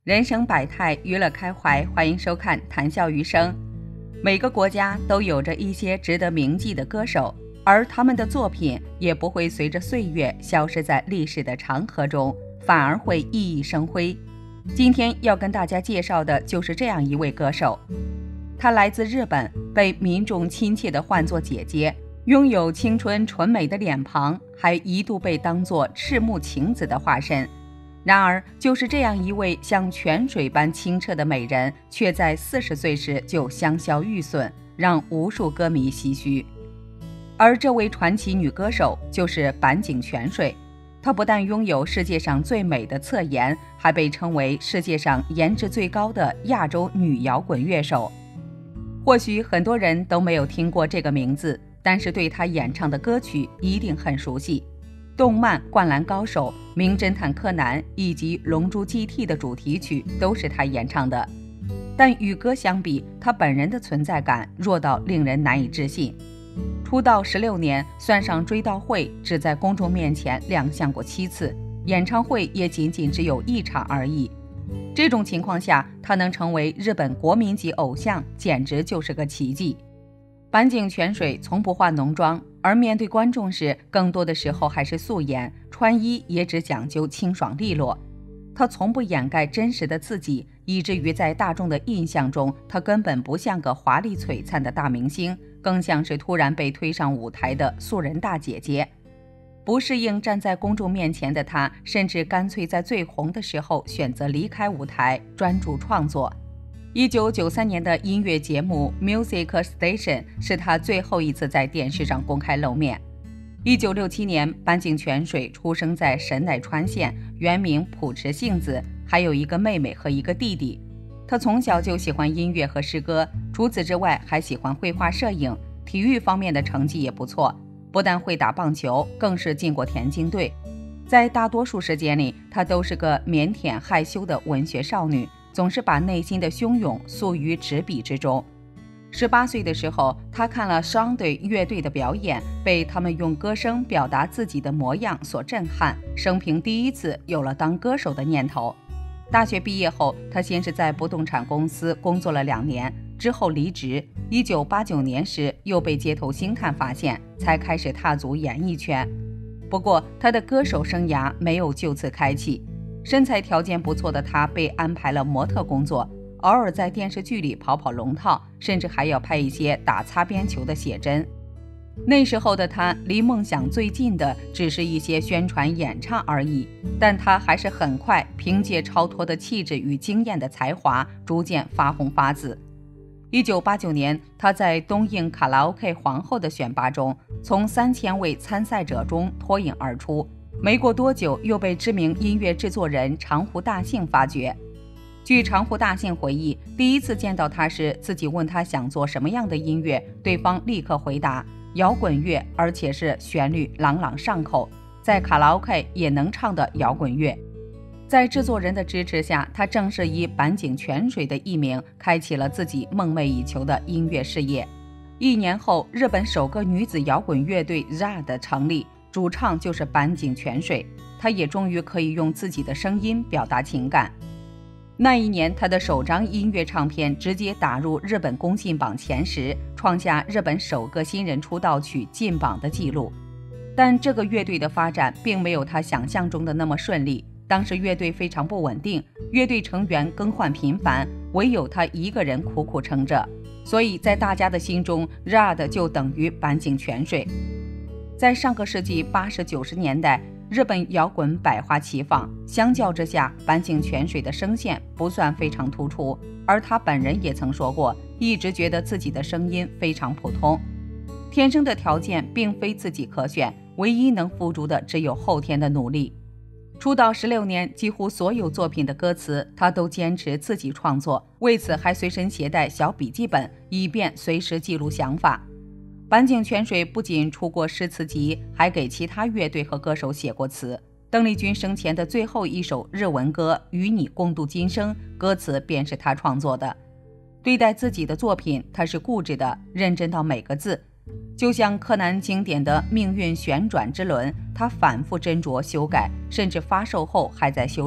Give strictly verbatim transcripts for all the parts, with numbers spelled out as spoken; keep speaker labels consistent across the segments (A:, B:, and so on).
A: 人生百态，娱乐开怀，欢迎收看《谈笑余生》。每个国家都有着一些值得铭记的歌手，而他们的作品也不会随着岁月消失在历史的长河中，反而会熠熠生辉。今天要跟大家介绍的就是这样一位歌手，她来自日本，被民众亲切地唤作姐姐，拥有青春纯美的脸庞，还一度被当作赤木晴子的化身。然而，就是这样一位像泉水般清澈的美人，却在四十岁时就香消玉损，让无数歌迷唏嘘。而这位传奇女歌手就是坂井泉水，她不但拥有世界上最美的侧颜，还被称为世界上颜值最高的亚洲女摇滚乐手。或许很多人都没有听过这个名字，但是对她演唱的歌曲一定很熟悉。动漫《灌篮高手》、名侦探柯南以及龙珠 G T 的主题曲都是他演唱的，但与歌相比，他本人的存在感弱到令人难以置信。出道十六年，算上追悼会，只在公众面前亮相过七次，演唱会也仅仅只有一场而已。这种情况下，他能成为日本国民级偶像，简直就是个奇迹。坂井泉水从不化浓妆，而面对观众时，更多的时候还是素颜，穿衣也只讲究清爽利落。他从不掩盖真实的自己，以至于在大众的印象中，他根本不像个华丽璀璨的大明星，更像是突然被推上舞台的素人大姐姐。不适应站在公众面前的他，甚至干脆在最红的时候选择离开舞台，专注创作。一九九三年的音乐节目 Music Station 是他最后一次在电视上公开露面。一九六七年，坂井泉水出生在神奈川县，原名浦池幸子，还有一个妹妹和一个弟弟。他从小就喜欢音乐和诗歌，除此之外还喜欢绘画摄影，体育方面的成绩也不错，不但会打棒球，更是进过田径队。在大多数时间里，她都是个腼腆害羞的文学少女，总是把内心的汹涌诉于纸笔之中。十八岁的时候，他看了双队乐队的表演，被他们用歌声表达自己的模样所震撼，生平第一次有了当歌手的念头。大学毕业后，他先是在不动产公司工作了两年，之后离职。一九八九年时，又被街头星探发现，才开始踏足演艺圈。不过，他的歌手生涯没有就此开启。身材条件不错的他被安排了模特工作，偶尔在电视剧里跑跑龙套，甚至还要拍一些打擦边球的写真。那时候的他离梦想最近的只是一些宣传演唱而已，但他还是很快凭借超脱的气质与惊艳的才华逐渐发红发紫。一九八九年，他在东映卡拉 OK 皇后的选拔中，从三千位参赛者中脱颖而出，没过多久又被知名音乐制作人长湖大幸发掘。据长湖大幸回忆，第一次见到他时，自己问他想做什么样的音乐，对方立刻回答摇滚乐，而且是旋律朗朗上口，在卡拉 OK 也能唱的摇滚乐。在制作人的支持下，他正式以坂井泉水的艺名开启了自己梦寐以求的音乐事业。一年后，日本首个女子摇滚乐队 Z A 的成立，主唱就是坂井泉水，她也终于可以用自己的声音表达情感。那一年，她的首张音乐唱片直接打入日本公信榜前十，创下日本首个新人出道曲进榜的记录。但这个乐队的发展并没有她想象中的那么顺利，当时乐队非常不稳定，乐队成员更换频繁，唯有她一个人苦苦撑着，所以在大家的心中 Z A 就等于坂井泉水。在上个世纪八十九十年代，日本摇滚百花齐放，相较之下，坂井泉水的声线不算非常突出，而他本人也曾说过，一直觉得自己的声音非常普通。天生的条件并非自己可选，唯一能付诸的只有后天的努力。出道十六年，几乎所有作品的歌词他都坚持自己创作，为此还随身携带小笔记本，以便随时记录想法。坂井泉水不仅出过诗词集，还给其他乐队和歌手写过词。邓丽君生前的最后一首日文歌《与你共度今生》，歌词便是他创作的。对待自己的作品，他是固执的，认真到每个字。就像柯南经典的命运旋转之轮，他反复斟酌修改，甚至发售后还在修正，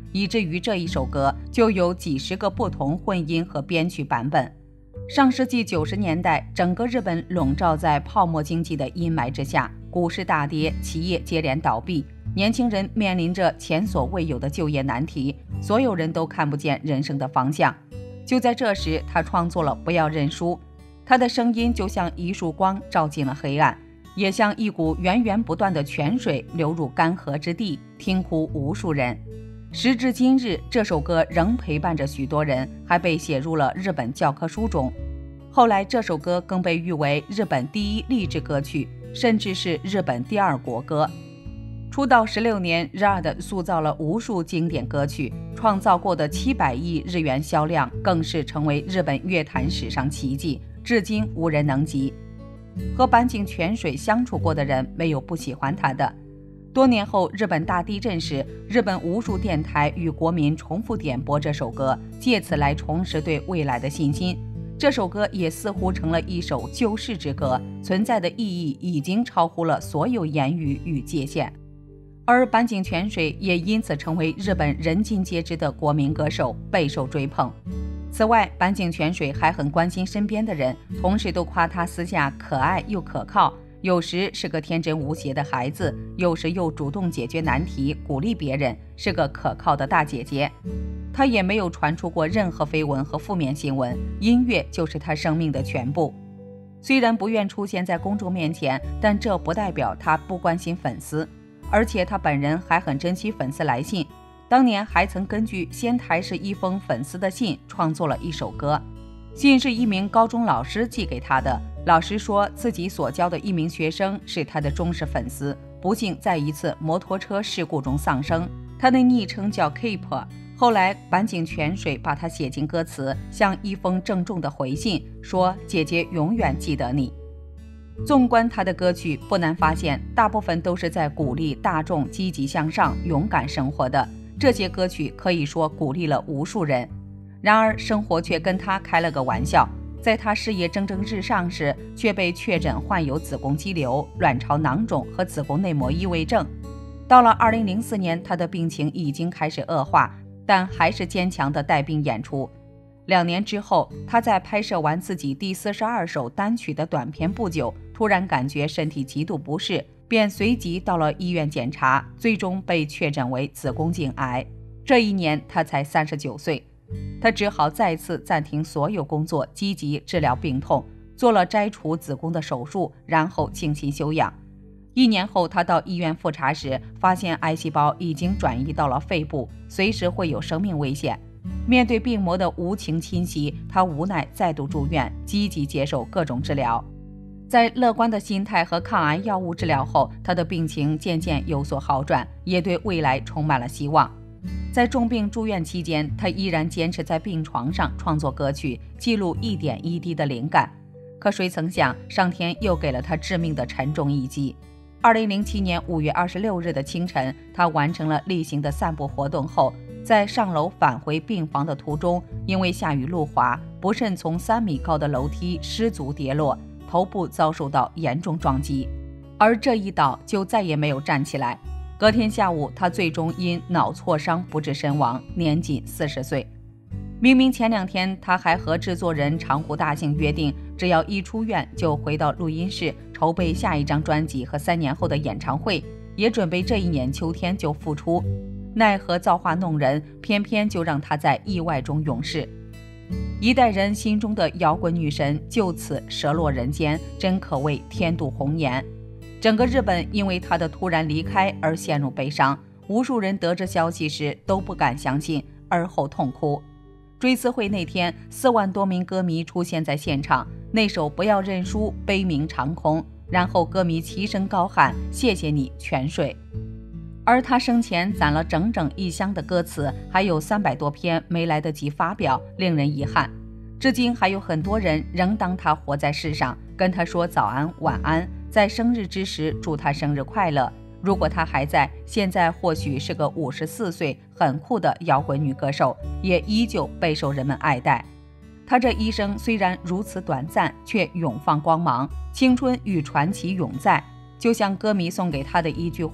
A: 以至于这一首歌就有几十个不同混音和编曲版本。上世纪九十年代，整个日本笼罩在泡沫经济的阴霾之下，股市大跌，企业接连倒闭，年轻人面临着前所未有的就业难题，所有人都看不见人生的方向。就在这时，他创作了《不要认输》，他的声音就像一束光照进了黑暗，也像一股源源不断的泉水流入干涸之地，听哭无数人。时至今日，这首歌仍陪伴着许多人，还被写入了日本教科书中。后来这首歌更被誉为日本第一励志歌曲，甚至是日本第二国歌。出道十六年 ，R A D 塑造了无数经典歌曲，创造过的七百亿日元销量更是成为日本乐坛史上奇迹，至今无人能及。和坂井泉水相处过的人，没有不喜欢他的。多年后，日本大地震时，日本无数电台与国民重复点播这首歌，借此来重拾对未来的信心。这首歌也似乎成了一首救世之歌，存在的意义已经超乎了所有言语与界限。而坂井泉水也因此成为日本人尽皆知的国民歌手，备受追捧。此外，坂井泉水还很关心身边的人，同时都夸他私下可爱又可靠，有时是个天真无邪的孩子，有时又主动解决难题，鼓励别人，是个可靠的大姐姐。他也没有传出过任何绯闻和负面新闻，音乐就是他生命的全部。虽然不愿出现在公众面前，但这不代表他不关心粉丝，而且他本人还很珍惜粉丝来信。当年还曾根据仙台市一封粉丝的信创作了一首歌，信是一名高中老师寄给他的，老师说自己所教的一名学生是他的忠实粉丝，不幸在一次摩托车事故中丧生，他的昵称叫 Keep。 后来坂井泉水把他写进歌词，像一封郑重的回信，说姐姐永远记得你。纵观他的歌曲，不难发现大部分都是在鼓励大众积极向上，勇敢生活的。这些歌曲可以说鼓励了无数人，然而生活却跟他开了个玩笑。在他事业蒸蒸日上时，却被确诊患有子宫肌瘤、卵巢囊肿和子宫内膜异位症。到了二零零四年，他的病情已经开始恶化，但还是坚强地带病演出。两年之后，他在拍摄完自己第四十二首单曲的短片不久，突然感觉身体极度不适，便随即到了医院检查，最终被确诊为子宫颈癌。这一年他才三十九岁，他只好再次暂停所有工作，积极治疗病痛，做了摘除子宫的手术，然后静心休养。一年后，他到医院复查时，发现癌细胞已经转移到了肺部，随时会有生命危险。面对病魔的无情侵袭，他无奈再度住院，积极接受各种治疗。在乐观的心态和抗癌药物治疗后，他的病情渐渐有所好转，也对未来充满了希望。在重病住院期间，他依然坚持在病床上创作歌曲，记录一点一滴的灵感。可谁曾想，上天又给了他致命的沉重一击。二零零七年五月二十六日的清晨，他完成了例行的散步活动后，在上楼返回病房的途中，因为下雨路滑，不慎从三米高的楼梯失足跌落，头部遭受到严重撞击，而这一倒就再也没有站起来。隔天下午，他最终因脑挫伤不治身亡，年仅四十岁。明明前两天他还和制作人长湖大幸约定，只要一出院就回到录音室筹备下一张专辑和三年后的演唱会，也准备这一年秋天就复出。奈何造化弄人，偏偏就让他在意外中永世。一代人心中的摇滚女神就此折落人间，真可谓天妒红颜。整个日本因为她的突然离开而陷入悲伤，无数人得知消息时都不敢相信，而后痛哭。追思会那天，四万多名歌迷出现在现场，那首《不要认输》悲鸣长空，然后歌迷齐声高喊谢谢你泉水。而他生前攒了整整一箱的歌词，还有三百多篇没来得及发表，令人遗憾。至今还有很多人仍当他活在世上，跟他说早安晚安，在生日之时祝他生日快乐。如果他还在，现在或许是个五十四岁很酷的摇滚女歌手，也依旧备受人们爱戴。她这一生虽然如此短暂，却永放光芒，青春与传奇永在。就像歌迷送给她的一句话：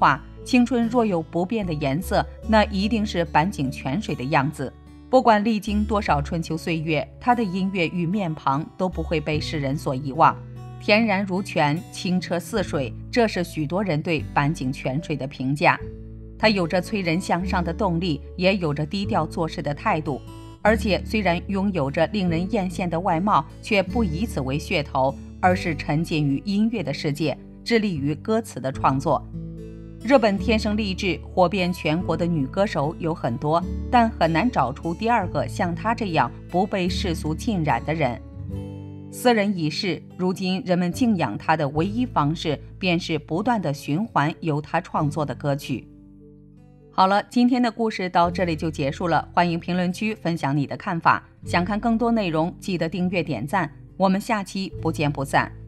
A: 青春若有不变的颜色，那一定是坂井泉水的样子。不管历经多少春秋岁月，他的音乐与面庞都不会被世人所遗忘。恬然如泉，清澈似水，这是许多人对坂井泉水的评价。他有着催人向上的动力，也有着低调做事的态度。而且虽然拥有着令人艳羡的外貌，却不以此为噱头，而是沉浸于音乐的世界，致力于歌词的创作。日本天生丽质火遍全国的女歌手有很多，但很难找出第二个像她这样不被世俗浸染的人。斯人已逝，如今人们敬仰她的唯一方式，便是不断的循环由她创作的歌曲。好了，今天的故事到这里就结束了，欢迎评论区分享你的看法。想看更多内容，记得订阅点赞，我们下期不见不散。